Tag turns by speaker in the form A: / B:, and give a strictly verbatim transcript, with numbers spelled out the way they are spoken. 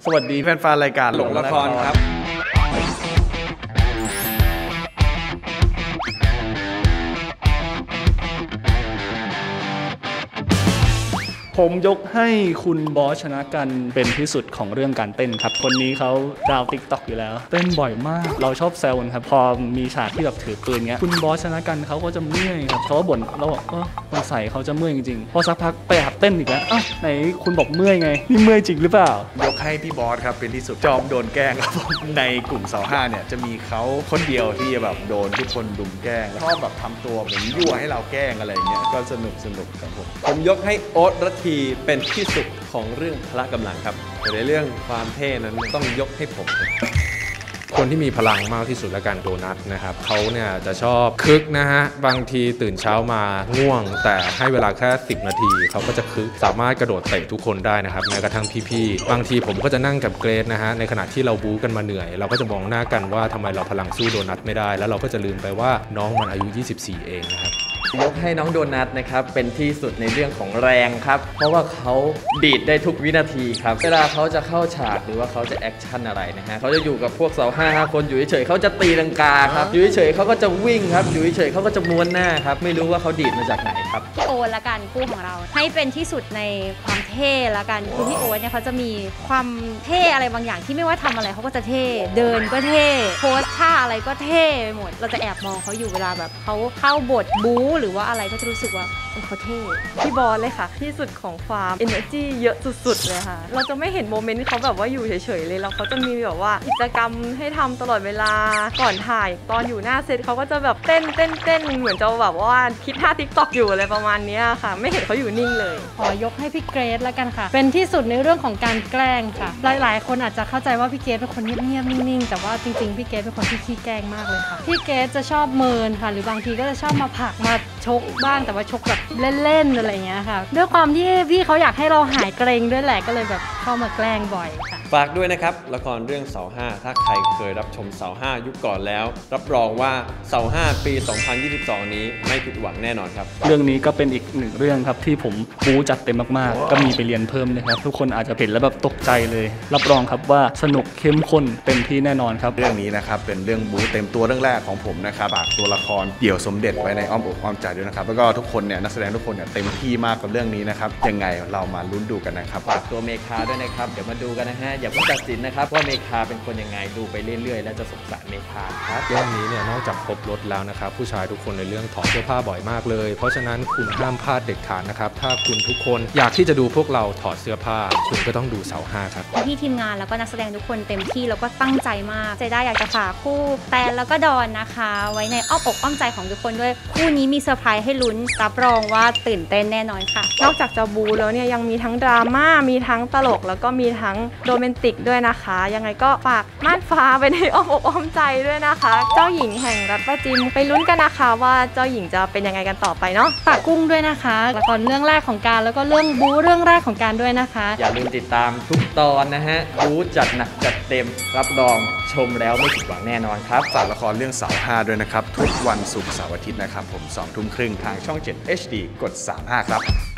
A: สวัสดีแฟนๆรายการหลงละครครับผมยกให้คุณบอสชนะกันเป็นที่สุดของเรื่องการเต้นครับคนนี้เขาดาวติ๊กต็อกอยู่แล้วเต้นบ่อยมากเราชอบแซวกันครับพอมีฉากที่แบบถือปืนเงี้ยคุณบอสชนะกันเขาก็จะเมื่อยครับเขาก็บ่นเราบอกเออสงสัยเขาจะเมื่อยจริงๆพอสักพักไปหัดเต้นอีกแล้วอ้าวไหนคุณบอกเมื่อยไงนี่เมื่อยจริงหรือเปล่ายกให้พี่บอสครับเป็นที่สุดจอมโดนแกล้งครับในกลุ่มสาวห้าเนี่ยจะมีเขาคนเดียวที่แบบโดนทุกคนดุมแกล้งชอบแบบทำตัวเหมือนยั่วให้เราแกล้งอะไรเงี้ยก็สนุกสนุกครับผม
B: ผมยกให้โอ๊ตรัตทีเป็นที่สุดของเรื่องพละกำลังครับแต่ในเรื่องความเท่นั้นต้องยกให้ผม
C: คนที่มีพลังมากที่สุดและกันโดนัทนะครับเขาเนี่ยจะชอบคึกนะฮะบางทีตื่นเช้ามาง่วงแต่ให้เวลาแค่สิบนาทีเขาก็จะคึกสามารถกระโดดเตะทุกคนได้นะครับแม้กระทั่งพี่ๆบางทีผมก็จะนั่งกับเกรซนะฮะในขณะที่เราบู๊กันมาเหนื่อยเราก็จะมองหน้ากันว่าทำไมเราพลังสู้โดนัทไม่ได้แล้วเราก็จะลืมไปว่าน้องมันอายุยี่สิบสี่เองนะครับ
D: ยกให้น้องโดนัทนะครับเป็นที่สุดในเรื่องของแรงครับเพราะว่าเขาดีดได้ทุกวินาทีครับเวลาเขาจะเข้าฉากหรือว่าเขาจะแอคชั่นอะไรนะฮะเขาจะอยู่กับพวกสาวห้าคนอยู่เฉยๆเขาจะตีลังกาครับอยู่เฉยๆเขาก็จะวิ่งครับอยู่เฉยๆเขาก็จะม้วนหน้าครับไม่รู้ว่าเขาดีดมาจากไหนครับ
E: พี่โอ๊ตละกันคู่ของเราให้เป็นที่สุดในความเท่ละกันคือพี่โอ๊ตเนี่ยเขาจะมีความเท่อะไรบางอย่างที่ไม่ว่าทำอะไรเขาก็จะเท่เดินก็เท่โพสท่าอะไรก็เท่ไปหมดเราจะแอบมองเขาอยู่เวลาแบบเขาเข้าบทบู๊หรือว่าอะไรก็จะรู้สึกว่าเขาเท่
F: พี่บอลเลยค่ะที่สุดของความ energy เยอะสุดๆเลยค่ะเราจะไม่เห็นโมเมนต์ที่เขาแบบว่าอยู่เฉยๆเลยแล้วเขาจะมีแบบว่ากิจกรรมให้ทำตลอดเวลาก่อนถ่ายตอนอยู่หน้าเซตเขาก็จะแบบเต้นเต้นเต้นเหมือนจะแบบว่าคิดท่าทิกตอกอยู่อะไรประมาณนี้ค่ะไม่เห็นเขาอยู่นิ่งเลย
G: ขอยกให้พี่เกรซแล้วกันค่ะเป็นที่สุดในเรื่องของการแกล้งค่ะหลายๆคนอาจจะเข้าใจว่าพี่เกรซเป็นคนเงียบๆนิ่งๆแต่ว่าจริงๆพี่เกรซเป็นคนที่ขี้แกล้งมากเลยค่ะพี่เกรซจะชอบเมินค่ะหรือบางทีก็จะชอบมาผลักมาชกบ้างแต่ว่าชกแบบเล่นๆอะไรเงี้ยค่ะด้วยความที่พี่เขาอยากให้เราหายเกรงด้วยแหละก็เลยแบบเข้ามาแกล้งบ่อยค่ะ
B: ฝากด้วยนะครับละครเรื่องเสาห้าถ้าใครเคยรับชมเสาห้ายุคก่อนแล้วรับรองว่าเสาห้าปีสองพันยี่สิบสองนี้ไม่ผิดหวังแน่นอนครับ
A: เรื่องนี้ก็เป็นอีกหนึ่งเรื่องครับที่ผมบู๊จัดเต็มมากๆก็มีไปเรียนเพิ่มนะครับทุกคนอาจจะเห็นแล้วแบบตกใจเลยรับรองครับว่าสนุกเข้มข้นเต็มที่แน่นอนครับเรื่องนี้นะครับเป็นเรื่องบู๊เต็มตัวเรื่องแรกของผมนะครับฝากตัวละครเดี่ยวสมเด็จไว้ในอ้อมอกอ้อมใจด้วยนะครับแล้วก็ทุกคนเนี่ยนักแสดงทุกคนเนี่ยเต็มที่มากกับเรื่องนี้นะครับยังไงเรามาลุ้นดูกันนะครับ
D: ฝากตัวเมคาด้วยนะครับเดี๋ยวมาดูกันนะฮะอย่าเพิ่งตัดสินนะครับว่าเมคาเป็นคนยังไงดูไปเรื่อยๆแล้วจะสงสารเมคาครับ
C: เรื่องนี้เนี่ยนอกจากครบรถแล้วนะครับผู้ชายทุกคนในเรื่องถอดเสื้อผ้าบ่อยมากเลยเพราะฉะนั้นคุณห้ามพลาดเด็ดขาดนะครับถ้าคุณทุกคนอยากที่จะดูพวกเราถอดเสื้อผ้าคุณก็ต้องดูเสาห้าครับ
E: พี่ทีมงานแล้วก็นักแสดงทุกคนเต็มที่แล้วก็ตั้งใจมากใจได้อยากจะฝากคู่แตนแล้วก็ดอนนะคะไว้ในอ้อมอกอ้อมใจของทุกคนด้วยคู่นี้มีเซอร์ไพรส์ให้ลุ้นรับรองว่าตื่นเต้นแน่นอนค่ะ
F: นอกจากจะบูแล้วเนี่ยยังมีทั้งดราม่ามีทั้งตลกแล้วก็มีทั้งโรแมนติกด้วยนะคะยังไงก็ฝากม่านฟ้าไปในอ้อมอกอ้อมใจด้วยนะคะเจ้าหญิงแห่งรัฐประจิมไปลุ้นกันนะคะว่าเจ้าหญิงจะเป็นยังไงกันต่อไปเนาะ
G: ฝากกุ้งด้วยนะคะละครเรื่องแรกของการแล้วก็เรื่องบูเรื่องแรกของการด้วยนะคะ
D: อย่าลืมติดตามทุกตอนนะฮะบูจัดหนักจัดเต็มรับรองชมแล้วไม่ผิดหวังแน่นอนครับ
A: ฝากละครเรื่องเสาห้าด้วยนะครับทุกวันศุกร์เสาร์อาทิตย์นะครับผมสองทุ่มครึ่งทางช่องเจ็ด เอช ดี กดสามสิบห้าครับ